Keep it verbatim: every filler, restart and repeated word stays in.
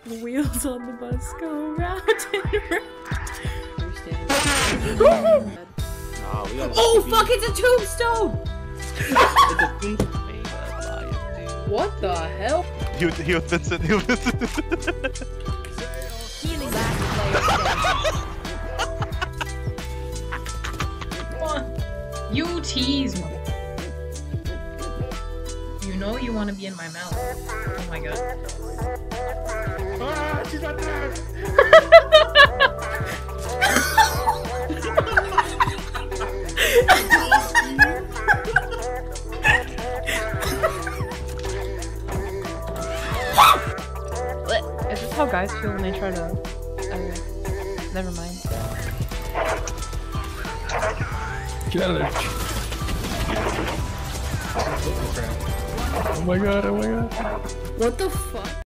The wheels on the bus go round and round. Nah, we gotta Oh fuck, it's a tombstone! It's a tombstone. What the hell? He was, he was Vincent, he was Vincent. Healing last player standing. You tease me. You know you want to be in my mouth. Oh my god. Ah, she's not there. Is this how guys feel when they try to... Uh, never mind. Get out of there. Oh my god, oh my god. What the fuck?